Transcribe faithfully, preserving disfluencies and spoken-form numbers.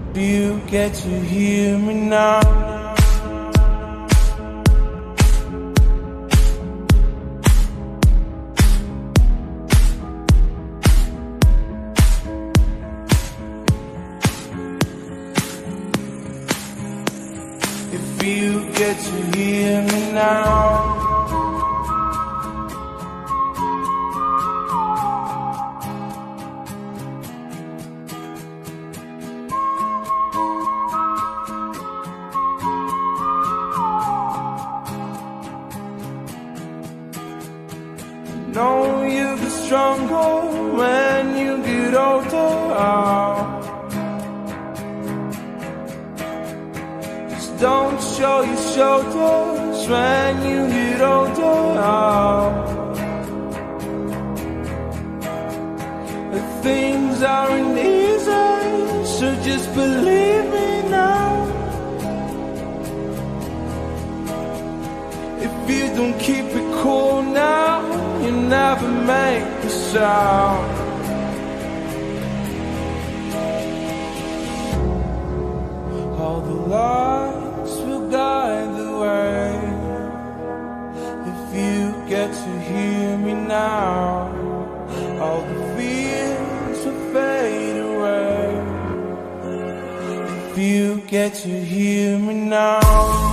Do you get to hear me now? If you get to hear me now, know you'll be stronger when you get older. Just don't show your shoulders when you get older. The things aren't easy, so just believe me now. If you don't keep it cool now, you never make a sound. All the lights will guide the way. If you get to hear me now, all the fears will fade away. If you get to hear me now.